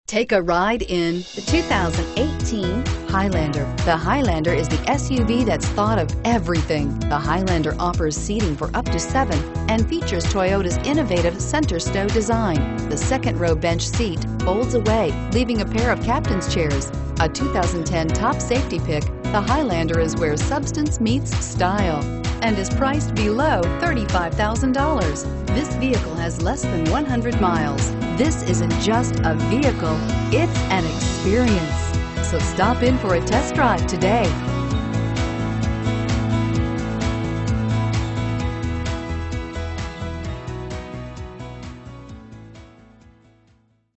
Take a ride in the 2018 Highlander. The Highlander is the SUV that's thought of everything. The Highlander offers seating for up to 7 and features Toyota's innovative center stow design. The second row bench seat folds away, leaving a pair of captain's chairs. A 2010 top safety pick, the Highlander is where substance meets style and is priced below $35,000. This vehicle has less than 100 miles. This isn't just a vehicle, it's an experience. So stop in for a test drive today.